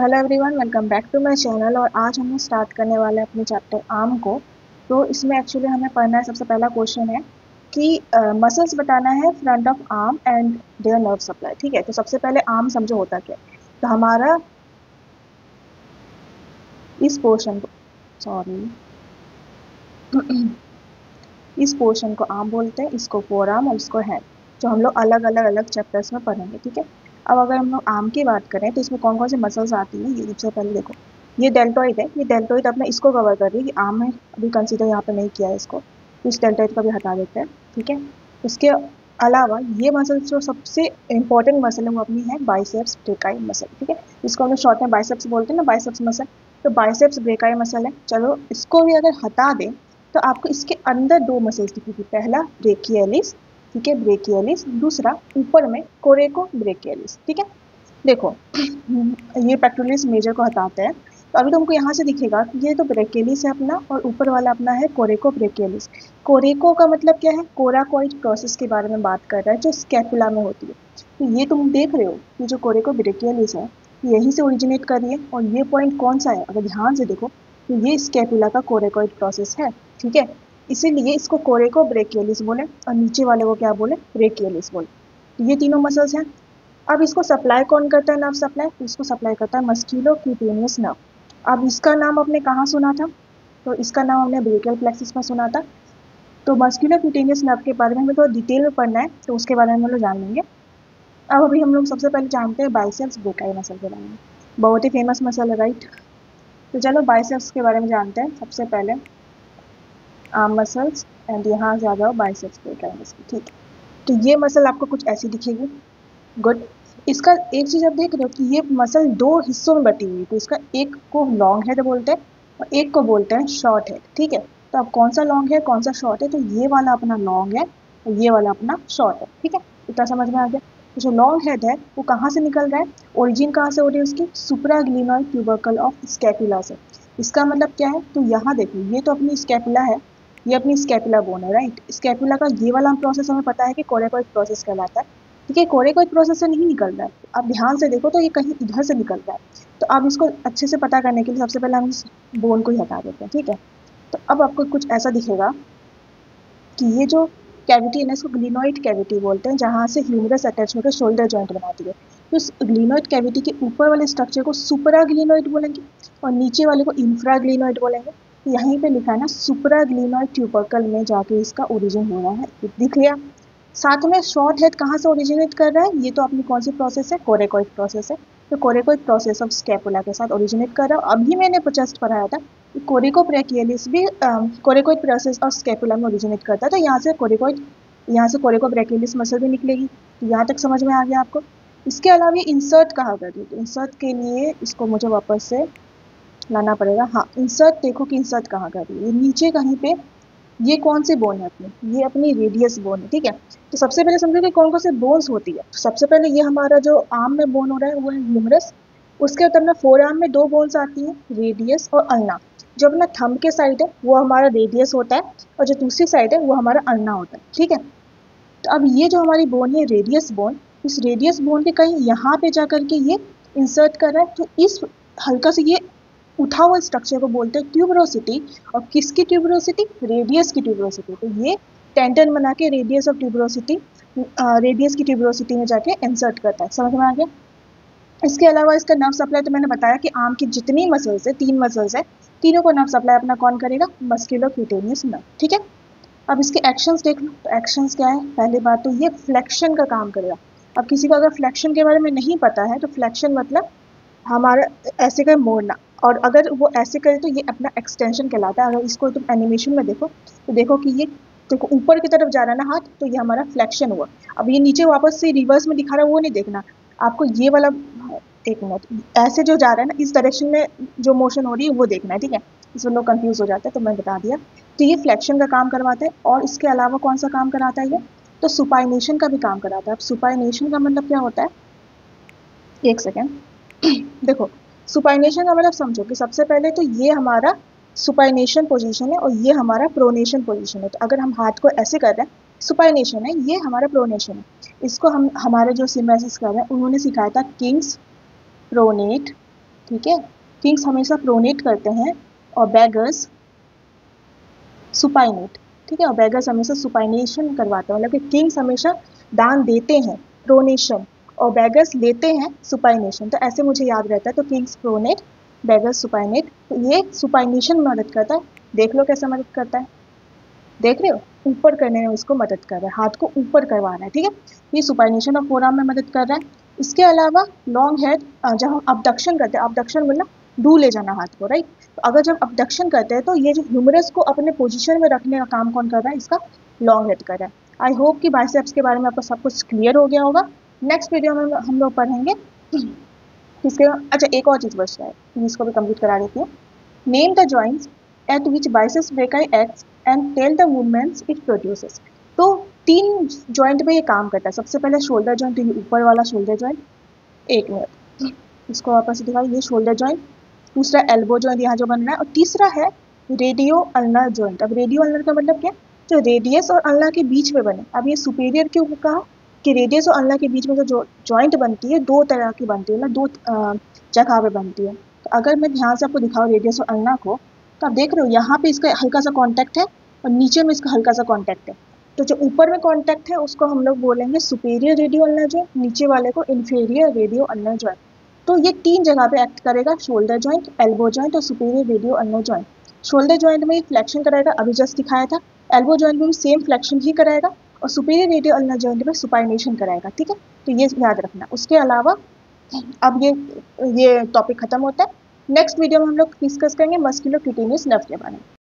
Hello everyone, welcome back to my channel. और आज हम स्टार्ट करने वाले हैं अपने चैप्टर आर्म को। तो इसमें एक्चुअली हमें पढ़ना है, सबसे पहला क्वेश्चन है कि मसल्स बताना है front of arm and their nerve supply. ठीक है, तो सबसे पहले आर्म समझो होता क्या है। तो हमारा इस पोर्शन को इस पोर्शन को आर्म बोलते हैं, इसको फोर आर्म और इसको हैंड, जो हम लोग अलग अलग अलग चैप्टर्स में पढ़ेंगे। ठीक है, अब अगर हम लोग आर्म की बात करें तो इसमें कौन कौन सी मसल्स आती हैं। ये सबसे पहले देखो, ये डेल्टोइड है। ये डेल्टोइड अपने इसको कवर कर रही है, आर्म में अभी कंसीडर यहाँ पे नहीं किया है इसको, तो इस डेल्टोइड को भी हटा देते हैं। ठीक है, इसके अलावा ये मसल जो सबसे इंपॉर्टेंट मसल है वो अपनी है बाइसेप्स ब्रेकाई मसल। ठीक है, इसको हम लोग शॉर्ट में बाइसेप्स बोलते हैं ना, बाइसेप्स मसल। तो बाइसेप्स ब्रेकाई मसल है। चलो इसको भी अगर हटा दें तो आपको इसके अंदर दो मसल्स दिखेगी। पहला ब्रेकियलिस, ठीक है, ब्रेकियलिस। दूसरा ऊपर में कोरेको ब्रेकियलिस। ठीक है, देखो ये पेक्टोरलिस मेजर को हटाते हैं तो अभी तुमको यहाँ से दिखेगा कि ये तो ब्रेकियलिस है अपना, और ऊपर वाला अपना है कोरेको ब्रेकियलिस। कोरेको का मतलब क्या है? कोराकोइड प्रोसेस के बारे में बात कर रहा है, जो स्कैपुला में होती है। तो ये तुम देख रहे हो कि जो कोरेको ब्रेकियलिस है यहीं से ओरिजिनेट कर रही है। और ये पॉइंट कौन सा है? अगर ध्यान से देखो तो ये स्कैपुला का कोरेकोइड प्रोसेस है। ठीक है, इसीलिए इसको कोरेको ब्रेकियलिस बोले और नीचे वाले को क्या बोले? ब्रेकियलिस बोले। तो ये तीनों मसल्स हैं। अब इसको सप्लाई कौन करता है? Nerve supply. तो इसको सप्लाई करता है मस्क्यूलो क्यूटेनियस नर्व। अब इसका नाम आपने कहाँ सुना था? तो इसका नाम हमने ब्रेकियल प्लेक्सस में सुना था। तो मस्क्यूलो क्यूटेनियस नर्व के बारे में हमें थोड़ा डिटेल में पढ़ना है, तो उसके बारे में हम लोग जान लेंगे। अब अभी हम लोग सबसे पहले जानते हैं बाइसेप्स ब्रेकाई मसल के बारे में। बहुत ही फेमस मसल है, राइट? तो चलो बाइसेप्स के बारे में जानते हैं सबसे पहले। आर्म मसल्स एंड यहाँ से आ जाओ बाइसेप्स ब्रेकाई मसल। ठीक है, तो ये मसल आपको कुछ ऐसी दिखेगी। गुड। इसका एक चीज आप देख रहे हो कि ये मसल दो हिस्सों में बटी हुई है। तो इसका एक को लॉन्ग हेड बोलते हैं और एक को बोलते हैं शॉर्ट हेड। ठीक है, तो अब कौन सा लॉन्ग है कौन सा शॉर्ट है? तो ये वाला अपना लॉन्ग है और ये वाला अपना शॉर्ट है। ठीक है, इतना समझ में आ गया। तो जो लॉन्ग हेड है वो कहाँ से निकल रहा है? ओरिजिन कहाँ से हो रही है उसकी? सुप्राग्लिनोइड ट्यूबरकल ऑफ स्कैपुला से। इसका मतलब क्या है? तो यहाँ देखो, ये तो अपनी स्कैपुला है, ये अपनी स्कैपुला बोन है, राइट? स्कैपुला का ये वाला प्रोसेस हमें पता है कि कोरेकोइड प्रोसेस कहलाता है। ठीक है, कोरेकोइड प्रोसेस से नहीं निकल रहा है। अब ध्यान से देखो तो ये कहीं इधर से निकल रहा है। तो अब इसको अच्छे से पता करने के लिए सबसे पहले हम इस बोन को ही हटा देते हैं। ठीक है, तो अब आपको कुछ ऐसा दिखेगा कि ये जो कैविटी है ना, इसको ग्लिनोइड कैविटी बोलते हैं, जहाँ से ह्यूमरस अटैच होकर शोल्डर जॉइंट बनाती है। तो इस ग्लिनोइड कैविटी के ऊपर वाले स्ट्रक्चर को सुपराग्लिनोइड बोलेंगे और नीचे वाले को इंफ्राग्लिनोइड बोलेंगे। तो यहीं पे लिखा है ना, सुपराग्लिनोइड ट्यूबरकल में जाके इसका ओरिजिन हो रहा है। दिख गया? साथ में शॉर्ट हेड कहाँ से ओरिजिनेट कर रहा है? ये तो अपनी कौन सी प्रोसेस है? कोरेकोइड प्रोसेस है। तो कोरेकोइड प्रोसेस ऑफ स्कैपुला के साथ ओरिजिनेट कर रहा है। अभी मैंने जस्ट पढ़ाया था कोरिको ब्रेकियलिस भी कोरेकोइड प्रोसेस ऑफ स्कैपुला में ओरिजिनेट करता है। तो यहाँ से कोरिको ब्रेकियलिस मसल भी निकलेगी। तो यहाँ तक समझ में आ गया आपको? इसके अलावा ये इंसर्ट कहाँ कर रही है? तो इंसर्ट के लिए इसको मुझे वापस से लाना पड़ेगा। हाँ, इंसर्ट देखो कि इंसर्ट कहाँ कर रही है। ये नीचे कहीं पे, ये कौन सी बोन है अपनी? ये अपनी रेडियस बोन है। ठीक है, तो सबसे पहले समझो कि कौन कौन से बोन्स होती है। तो सबसे पहले ये हमारा जो आर्म में बोन हो रहा है वो है ह्यूमरस। उसके बाद अपना फोर आर्म में दो बोन्स आती हैं, रेडियस और अल्ना। जो अपना थंब के साइड है वो हमारा रेडियस होता है और जो दूसरी साइड है वो हमारा अल्ना होता है। ठीक है, तो अब ये जो हमारी बोन है रेडियस बोन, इस रेडियस बोन के कहीं यहाँ पे जाकर के ये इंसर्ट कर रहा है। तो इस हल्का से ये उठा हुआ स्ट्रक्चर को बोलते हैं ट्यूबरोसिटी। और किसकी ट्यूबरोसिटी? रेडियस की ट्यूबरोसिटी। तो ये टेंडन बना के रेडियस ऑफ ट्यूबरोसिटी, रेडियस की ट्यूबरोसिटी में जाके इंसर्ट करता है। समझ में आ गया? इसके अलावा इसका नर्व सप्लाई तो मैंने बताया कि आर्म की जितनी मसल्स है, 3 मसल्स है, तीनों को नर्व सप्लाई अपना कौन करेगा? Musculocutaneous nerve. ठीक है, अब इसके एक्शंस देख लो। तो एक्शंस क्या है? पहली बात तो ये फ्लेक्शन का काम करेगा। अब किसी को अगर फ्लेक्शन के बारे में नहीं पता है तो फ्लेक्शन मतलब हमारा ऐसे का मोड़ना, और अगर वो ऐसे करे तो ये अपना एक्सटेंशन कहलाता है। अगर इसको तुम एनिमेशन में देखो तो देखो कि ये देखो ऊपर की तरफ जा रहा है ना हाथ, तो ये हमारा फ्लेक्शन हुआ। अब ये नीचे वापस से रिवर्स में दिखा रहा है वो नहीं देखना आपको, ये वाला, एक मिनट, ऐसे जो जा रहा है ना इस डायरेक्शन में जो मोशन हो रही है वो देखना है। ठीक है, इसमें लोग कंफ्यूज हो जाते हैं तो मैं बता दिया। तो ये फ्लेक्शन का काम करवाता है। और इसके अलावा कौन सा काम कराता है ये? तो सुपाइनेशन का भी काम कराता है। अब सुपाइनेशन का मतलब क्या होता है? एक सेकेंड देखो, सुपाइनेशन का मतलब समझो कि सबसे पहले तो ये हमारा सुपाइनेशन पोजीशन है और ये हमारा प्रोनेशन पोजीशन है। तो अगर हम हाथ को ऐसे कर रहे हैं, सुपाइनेशन है, ये हमारा प्रोनेशन है। इसको हम हमारे जो सिम्बाइसिस कर रहे हैं उन्होंने सिखाया था किंग्स प्रोनेट ठीक है। किंग्स हमेशा प्रोनेट करते हैं और बेगर्स सुपाइनेट, ठीक है। और बेगर्स हमेशा सुपाइनेशन करवाते हैं, मतलब कि किंग्स हमेशा दान देते हैं प्रोनेशन और बेगर्स लेते हैं सुपाइनेशन। तो ऐसे मुझे याद रहता है। तो किंग्स प्रोनेट, बेगर्स सुपाइनेट। तो ये सुपाइनेशन में मदद करता है। देख लो कैसे मदद करता है, देख रहे हो, ऊपर करने में इसको मदद कर रहा है, हाथ को ऊपर करवा रहा है, ठीक है। ये सुपाइनेशन ऑफ फोरआर्म में मदद कर रहा है। इसके अलावा लॉन्ग हेड, जब हम अबडक्शन करते हैं, अबडक्शन मतलब डू ले जाना हाथ को, राइट। तो अगर जब अबडक्शन करते हैं तो ये जो ह्यूमरस को अपने पोजीशन में रखने का काम कौन कर रहा है, इसका लॉन्ग हेड कर रहा है। आई होप कि बाइसेप्स के बारे में आपको सब कुछ क्लियर हो गया होगा। नेक्स्ट वीडियो में हम लोग पढ़ेंगे किसके, अच्छा एक और चीज़ बच रहा है, इसको भी कंप्लीट करा देती हूँ। Name the joints at which biceps brachii acts and tell the movements it produces। तो 3 जॉइंट पे ये काम करता है। सबसे पहले शोल्डर जॉइंट, ये ऊपर वाला शोल्डर जॉइंट, एक मिनट इसको वापस से दिखाओ, ये शोल्डर जॉइंट। दूसरा एल्बो जॉइंट यहाँ जो बन रहा है, और तीसरा है रेडियो अल्नर जॉइंट। अब रेडियो अल्नर का मतलब क्या, जो रेडियस और अल्नर के बीच में बने। अब ये सुपीरियर क्यों कहा कि रेडियस और अल्नर के बीच में जो जॉइंट बनती है, 2 तरह की बनती है, मतलब 2 जगह पे बनती है। तो अगर मैं ध्यान से आपको दिखाऊँ रेडियस और अल्नर को, तो आप देख रहे हो यहाँ पे इसका हल्का सा कॉन्टैक्ट है और नीचे में इसका हल्का सा कॉन्टैक्ट है। तो जो ऊपर में कॉन्टैक्ट है उसको हम लोग बोलेंगे सुपीरियर रेडियो अल्नर जॉइंट, नीचे वाले को इन्फीरियर रेडियो अल्नर जॉइंट। तो ये 3 जगह पे एक्ट करेगा, शोल्डर जॉइंट, एल्बो जॉइंट और superior radio ulnar joint. Shoulder joint में फ्लेक्शन कराएगा, अभी जस्ट दिखाया था। एल्बो जॉइंट में भी सेम फ्लेक्शन ही कराएगा और सुपीरियर रेडियो अल्नर जॉइंट में सुपाइनेशन कराएगा, ठीक है। तो ये याद रखना। उसके अलावा अब ये टॉपिक खत्म होता है। नेक्स्ट वीडियो में हम लोग डिस्कस करेंगे मस्कुलर क्यूटेनियस नर्व के बारे में।